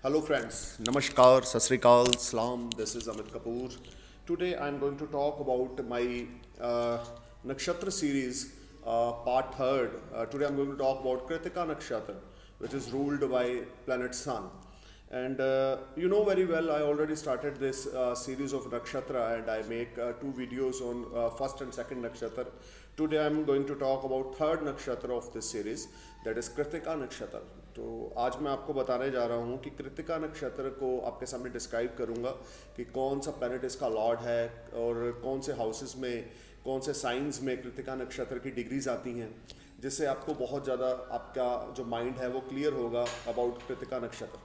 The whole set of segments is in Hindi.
Hello friends, Namaskar, Sasrikal, Salam, this is Amit Kapoor. Today I am going to talk about my Nakshatra series, part 3rd. Today I am going to talk about Kritika Nakshatra, which is ruled by planet Sun. And you know very well, I already started this series of Nakshatra and I make 2 videos on 1st and 2nd Nakshatra. Today I am going to talk about 3rd Nakshatra of this series, that is Kritika Nakshatra. तो आज मैं आपको बताने जा रहा हूँ कि कृतिका नक्षत्र को आपके सामने डिस्क्राइब करूँगा कि कौन सा प्लैनेट इसका लॉर्ड है और कौन से हाउसेस में, कौन से साइंस में कृतिका नक्षत्र की डिग्रीज आती हैं, जिससे आपको बहुत ज़्यादा आपका जो माइंड है वो क्लियर होगा अबाउट कृतिका नक्षत्र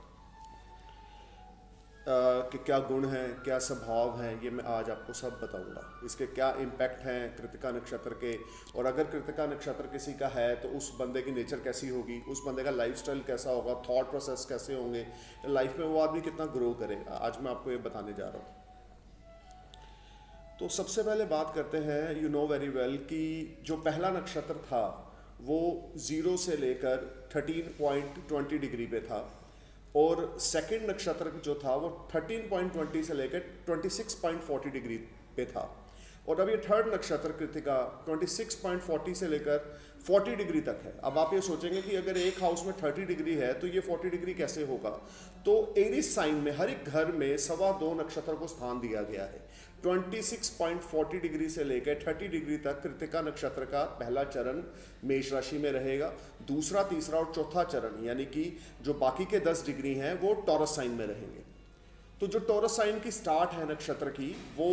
कि क्या गुण हैं, क्या स्वभाव हैं, ये मैं आज आपको सब बताऊंगा। इसके क्या इम्पैक्ट हैं कृतिका नक्षत्र के, और अगर कृतिका नक्षत्र किसी का है तो उस बंदे की नेचर कैसी होगी, उस बंदे का लाइफस्टाइल कैसा होगा, थॉट प्रोसेस कैसे होंगे, लाइफ में वो आदमी कितना ग्रो करेगा, आज मैं आपको ये बताने जा रहा हूँ। तो सबसे पहले बात करते हैं, यू नो वेरी वेल कि जो पहला नक्षत्र था वो 0 से लेकर 13.20 डिग्री पे था और सेकंड नक्षत्र जो था वो 13.20 से लेकर 26.40 डिग्री पे था, और अब ये थर्ड नक्षत्र कृतिका 26.40 से लेकर 40 डिग्री तक है। अब आप ये सोचेंगे कि अगर एक हाउस में 30 डिग्री है तो ये 40 डिग्री कैसे होगा। तो एरीज साइन में हर एक घर में 2.25 नक्षत्र को स्थान दिया गया है। 26.40 डिग्री से लेकर 30 डिग्री तक कृतिका नक्षत्र का पहला चरण मेष राशि में रहेगा, दूसरा, तीसरा और चौथा चरण यानी कि जो बाकी के 10 डिग्री हैं वो टॉरस साइन में रहेंगे। तो जो टॉरस साइन की स्टार्ट है नक्षत्र की वो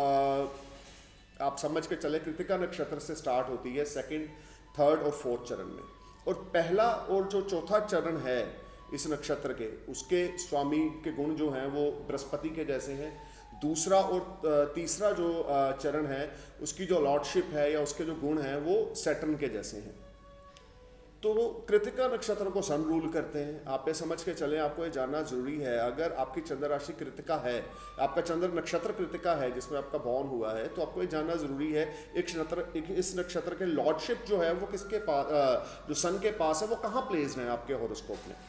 आप समझ के चले कृतिका नक्षत्र से स्टार्ट होती है सेकंड, थर्ड और फोर्थ चरण में, और पहला और जो चौथा चरण है इस नक्षत्र के, उसके स्वामी के गुण जो हैं वो बृहस्पति के जैसे हैं। दूसरा और तीसरा जो चरण है उसकी जो लॉर्डशिप है या उसके जो गुण हैं वो सैटर्न के जैसे हैं। तो कृतिका नक्षत्र को सन रूल करते हैं। आप ये समझ के चलें, आपको ये जानना जरूरी है, अगर आपकी चंद्र राशि कृतिका है, आपका चंद्र नक्षत्र कृतिका है जिसमें आपका बॉर्न हुआ है, तो आपको ये जानना जरूरी है इस नक्षत्र के लॉर्डशिप जो है वो किसके पास, जो सन के पास है, वो कहाँ प्लेस्ड है आपके हॉरोस्कोप में।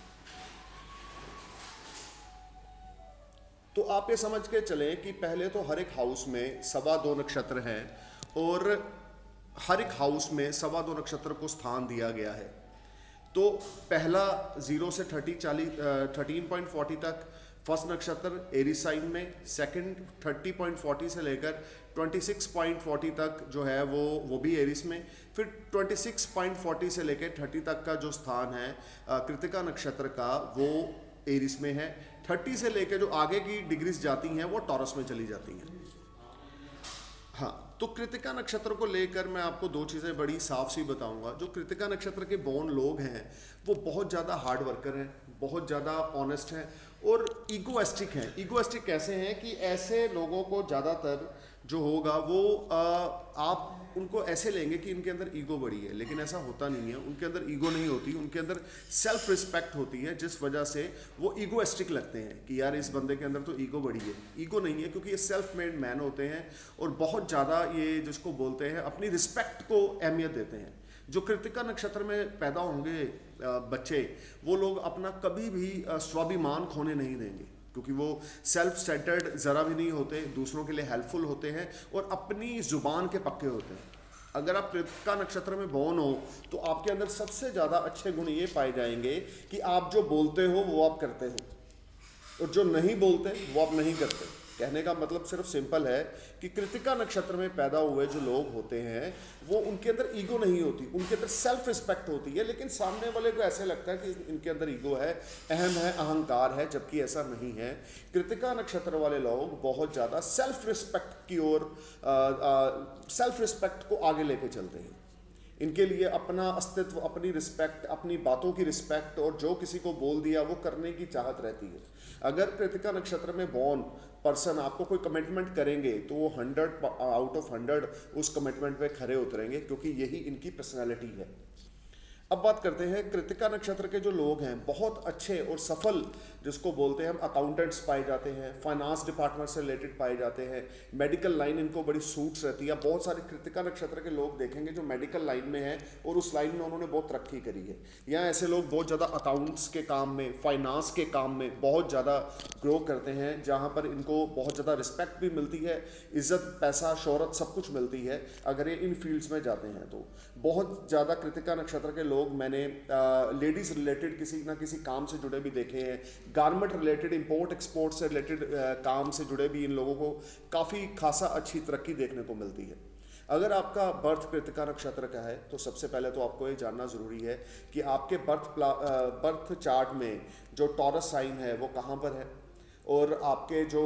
तो आप ये समझ के चलें कि पहले तो हर एक हाउस में 2.25 नक्षत्र हैं और हर एक हाउस में 2.25 नक्षत्र को स्थान दिया गया है। तो पहला 0 से 13.40 तक फर्स्ट नक्षत्र एरीज साइन में, सेकंड 30.40 से लेकर 26.40 तक जो है वो भी एरीज में, फिर 26.40 से लेकर 30 तक का जो स्थान है कृतिका नक्षत्र का वो एरीज में है। 30 से लेकर जो आगे की डिग्रीज जाती हैं वो टॉरस में चली जाती हैं। हाँ, तो कृतिका नक्षत्र को लेकर मैं आपको 2 चीज़ें बड़ी साफ सी बताऊंगा। जो कृतिका नक्षत्र के बोर्न लोग हैं वो बहुत ज़्यादा हार्ड वर्कर हैं, बहुत ज़्यादा ऑनेस्ट हैं और ईगोइस्टिक हैं। ईगोइस्टिक कैसे हैं कि ऐसे लोगों को ज़्यादातर जो होगा वो आप उनको ऐसे लेंगे कि इनके अंदर ईगो बड़ी है, लेकिन ऐसा होता नहीं है। उनके अंदर ईगो नहीं होती, उनके अंदर सेल्फ रिस्पेक्ट होती है, जिस वजह से वो ईगोइस्टिक लगते हैं कि यार इस बंदे के अंदर तो ईगो बड़ी है। ईगो नहीं है, क्योंकि ये सेल्फ मेड मैन होते हैं और बहुत ज़्यादा ये जिसको बोलते हैं अपनी रिस्पेक्ट को अहमियत देते हैं। जो कृतिका नक्षत्र में पैदा होंगे बच्चे, वो लोग अपना कभी भी स्वाभिमान खोने नहीं देंगे, क्योंकि वो सेल्फ सेंटर्ड ज़रा भी नहीं होते, दूसरों के लिए हेल्पफुल होते हैं और अपनी ज़ुबान के पक्के होते हैं। अगर आप कृतिका नक्षत्र में बॉर्न हो तो आपके अंदर सबसे ज़्यादा अच्छे गुण ये पाए जाएंगे कि आप जो बोलते हो वो आप करते हो, और जो नहीं बोलते वो आप नहीं करते। कहने का मतलब सिर्फ सिंपल है कि कृतिका नक्षत्र में पैदा हुए जो लोग होते हैं वो उनके अंदर ईगो नहीं होती, उनके अंदर सेल्फ रिस्पेक्ट होती है, लेकिन सामने वाले को ऐसे लगता है कि इनके अंदर ईगो है, अहम है, अहंकार है, जबकि ऐसा नहीं है। कृतिका नक्षत्र वाले लोग बहुत ज़्यादा सेल्फ रिस्पेक्ट की ओर, सेल्फ रिस्पेक्ट को आगे लेके चलते हैं। इनके लिए अपना अस्तित्व, अपनी रिस्पेक्ट, अपनी बातों की रिस्पेक्ट और जो किसी को बोल दिया वो करने की चाहत रहती है। अगर कृतिका नक्षत्र में बॉर्न पर्सन आपको कोई कमिटमेंट करेंगे तो वो 100 आउट ऑफ 100 उस कमिटमेंट पे खरे उतरेंगे, क्योंकि यही इनकी पर्सनैलिटी है। अब बात करते हैं कृतिका नक्षत्र के जो लोग हैं, बहुत अच्छे और सफल, जिसको बोलते हैं हम, अकाउंटेंट्स पाए जाते हैं, फाइनेंस डिपार्टमेंट से रिलेटेड पाए जाते हैं, मेडिकल लाइन इनको बड़ी सूट्स रहती है। बहुत सारे कृतिका नक्षत्र के लोग देखेंगे जो मेडिकल लाइन में हैं और उस लाइन में उन्होंने बहुत तरक्की करी है। या ऐसे लोग बहुत ज़्यादा अकाउंट्स के काम में, फाइनेंस के काम में बहुत ज़्यादा ग्रो करते हैं, जहाँ पर इनको बहुत ज़्यादा रिस्पेक्ट भी मिलती है, इज्जत, पैसा, शोहरत सब कुछ मिलती है अगर ये इन फील्ड्स में जाते हैं। तो बहुत ज़्यादा कृतिका नक्षत्र के लोग मैंने लेडीज़ रिलेटेड किसी ना किसी काम से जुड़े भी देखे हैं, गारमेंट रिलेटेड, इंपोर्ट एक्सपोर्ट से रिलेटेड काम से जुड़े भी इन लोगों को काफ़ी खासा अच्छी तरक्की देखने को मिलती है। अगर आपका बर्थ कृतिका नक्षत्र का है तो सबसे पहले तो आपको ये जानना ज़रूरी है कि आपके बर्थ चार्ट में जो टॉरस साइन है वो कहाँ पर है, और आपके जो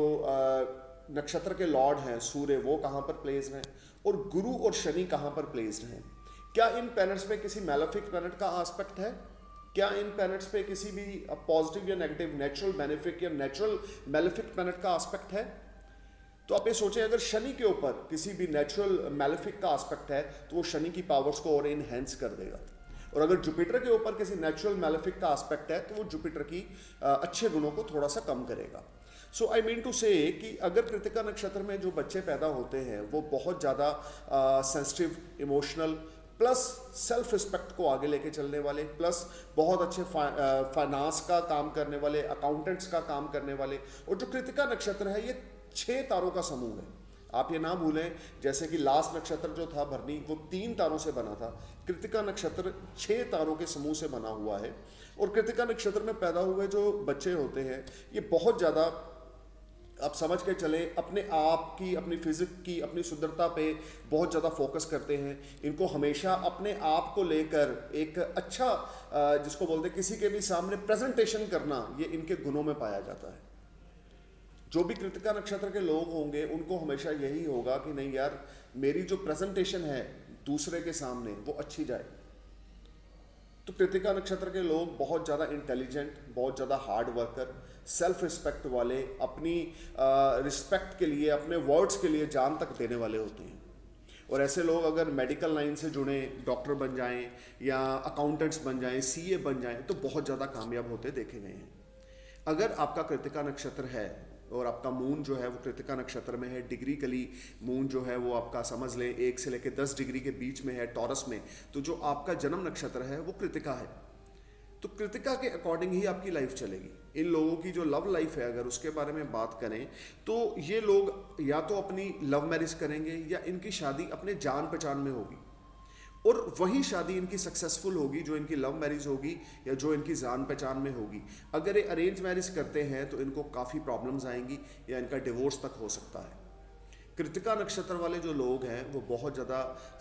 नक्षत्र के लॉर्ड हैं सूर्य वो कहाँ पर प्लेस्ड हैं, और गुरु और शनि कहाँ पर प्लेस्ड हैं। क्या इन प्लैनेट्स पे किसी मैलेफिक प्लैनेट का एस्पेक्ट है? क्या इन प्लैनेट्स पे किसी भी पॉजिटिव या नेगेटिव, नेचुरल बेनिफिक या नेचुरल मैलेफिक प्लैनेट का एस्पेक्ट है? तो आप ये सोचें, अगर शनि के ऊपर किसी भी नेचुरल मैलेफिक का एस्पेक्ट है तो वो शनि की पावर्स को और इनहेंस कर देगा, और अगर जुपिटर के ऊपर किसी नेचुरल मैलेफिक का एस्पेक्ट है तो वो जुपिटर की अच्छे गुणों को थोड़ा सा कम करेगा। सो आई मीन टू से कि अगर कृतिका नक्षत्र में जो बच्चे पैदा होते हैं वो बहुत ज़्यादा sensitive, emotional, plus self respect को आगे लेके चलने वाले, प्लस बहुत अच्छे फाइनेंस का काम करने वाले, अकाउंटेंट्स का काम करने वाले, और जो कृतिका नक्षत्र है ये 6 तारों का समूह है। आप ये ना भूलें, जैसे कि लास्ट नक्षत्र जो था भरनी वो 3 तारों से बना था, कृतिका नक्षत्र 6 तारों के समूह से बना हुआ है। और कृतिका नक्षत्र में पैदा हुए जो बच्चे होते हैं ये बहुत ज़्यादा, आप समझ के चले, अपने आप की, अपनी फिजिक की, अपनी सुंदरता पे बहुत ज़्यादा फोकस करते हैं। इनको हमेशा अपने आप को लेकर एक अच्छा, जिसको बोलते हैं किसी के भी सामने प्रेजेंटेशन करना, ये इनके गुणों में पाया जाता है। जो भी कृतिका नक्षत्र के लोग होंगे उनको हमेशा यही होगा कि नहीं यार, मेरी जो प्रेजेंटेशन है दूसरे के सामने वो अच्छी जाए। तो कृतिका नक्षत्र के लोग बहुत ज़्यादा इंटेलिजेंट, बहुत ज़्यादा हार्ड वर्कर, सेल्फ रिस्पेक्ट वाले, अपनी रिस्पेक्ट के लिए, अपने वर्ड्स के लिए जान तक देने वाले होते हैं। और ऐसे लोग अगर मेडिकल लाइन से जुड़े, डॉक्टर बन जाएं या अकाउंटेंट्स बन जाएं, सीए बन जाएं, तो बहुत ज़्यादा कामयाब होते देखे गए हैं। अगर आपका कृतिका नक्षत्र है और आपका मून जो है वो कृतिका नक्षत्र में है, डिग्रीकली मून जो है वो आपका समझ लें 1 से लेकर 10 डिग्री के बीच में है टॉरस में, तो जो आपका जन्म नक्षत्र है वो कृतिका है। तो कृतिका के अकॉर्डिंग ही आपकी लाइफ चलेगी। इन लोगों की जो लव लाइफ है अगर उसके बारे में बात करें तो ये लोग या तो अपनी लव मैरिज करेंगे या इनकी शादी अपने जान पहचान में होगी, और वही शादी इनकी सक्सेसफुल होगी जो इनकी लव मैरिज होगी या जो इनकी जान पहचान में होगी। अगर ये अरेंज मैरिज करते हैं तो इनको काफ़ी प्रॉब्लम्स आएंगी या इनका डिवोर्स तक हो सकता है। कृतिका नक्षत्र वाले जो लोग हैं वो बहुत ज़्यादा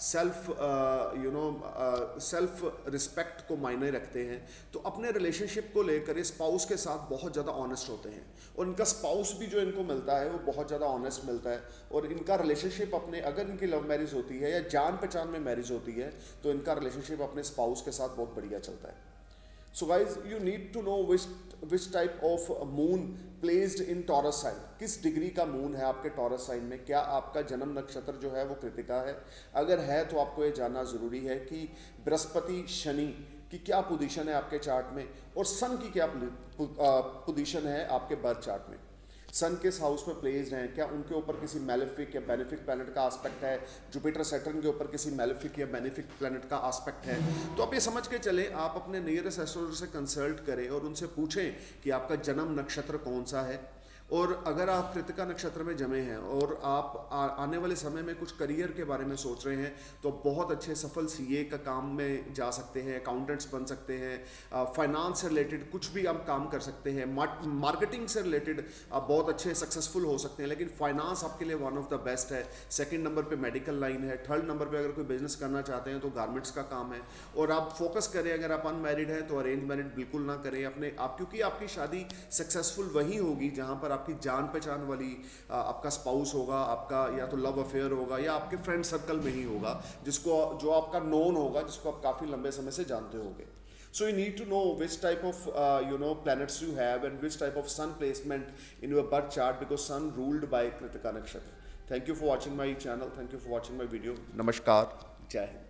सेल्फ रिस्पेक्ट को मायने रखते हैं, तो अपने रिलेशनशिप को लेकर स्पाउस के साथ बहुत ज़्यादा ऑनेस्ट होते हैं, और इनका स्पाउस भी जो इनको मिलता है वो बहुत ज़्यादा ऑनेस्ट मिलता है। और इनका रिलेशनशिप अपने, अगर इनकी लव मैरिज होती है या जान पहचान में मैरिज होती है तो इनका रिलेशनशिप अपने स्पाउस के साथ बहुत बढ़िया चलता है। So guys, you need to know which type of moon placed in Taurus sign, किस डिग्री का मून है आपके टॉरस साइन में। क्या आपका जन्म नक्षत्र जो है वो कृतिका है? अगर है तो आपको ये जानना ज़रूरी है कि बृहस्पति, शनि की क्या पोजीशन है आपके चार्ट में, और सन की क्या पोजीशन है आपके बर्थ चार्ट में। सन किस हाउस में प्लेस्ड हैं, क्या उनके ऊपर किसी मैलेफिक या बेनिफिक प्लैनेट का एस्पेक्ट है, जुपिटर सैटर्न के ऊपर किसी मैलेफिक या बेनिफिक प्लैनेट का एस्पेक्ट है। तो आप ये समझ के चले, आप अपने नियरेस्ट एस्ट्रोलॉजर से कंसल्ट करें और उनसे पूछें कि आपका जन्म नक्षत्र कौन सा है। और अगर आप कृतिका नक्षत्र में जमे हैं और आप आने वाले समय में कुछ करियर के बारे में सोच रहे हैं तो बहुत अच्छे सफल सीए का काम में जा सकते हैं, अकाउंटेंट्स बन सकते हैं, फाइनेंस से रिलेटेड कुछ भी आप काम कर सकते हैं, मार्केटिंग से रिलेटेड आप बहुत अच्छे सक्सेसफुल हो सकते हैं। लेकिन फाइनेंस आपके लिए वन ऑफ द बेस्ट है। सेकंड नंबर पे मेडिकल लाइन है, थर्ड नंबर पे अगर कोई बिजनेस करना चाहते हैं तो गारमेंट्स का काम है। और आप फोकस करें, अगर आप अनमैरिड हैं तो अरेंज मैरिड बिल्कुल ना करें अपने आप, क्योंकि आपकी शादी सक्सेसफुल वही होगी जहाँ पर आपकी जान पहचान वाली आपका स्पाउस होगा, आपका या तो लव अफेयर होगा या आपके फ्रेंड सर्कल में ही होगा, जो आपका नोन होगा, जिसको आप काफ़ी लंबे समय से जानते होंगे। So you need to know which type of planets you have and which type of sun placement in your birth chart, because sun ruled by Kritika Nakshatra. Thank you for watching my channel. Thank you for watching my video. Namaskar. Jai Hind.